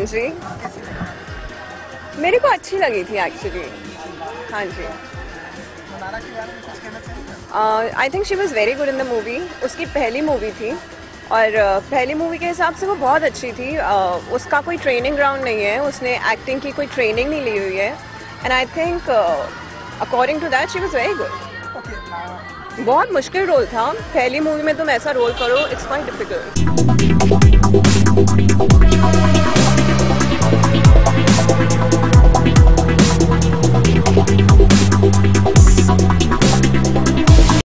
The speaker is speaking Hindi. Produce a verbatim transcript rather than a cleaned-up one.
जी, मेरे को अच्छी लगी थी एक्चुअली। हाँ जी, I think she was very good in the movie. उसकी पहली मूवी थी और uh, पहली मूवी के हिसाब से वो बहुत अच्छी थी। uh, उसका कोई ट्रेनिंग ग्राउंड नहीं है, उसने एक्टिंग की कोई ट्रेनिंग नहीं ली हुई है and I think according to that she was very good. बहुत मुश्किल रोल था, पहली मूवी में तुम ऐसा रोल करो, इट्स क्वाइट डिफिकल्ट।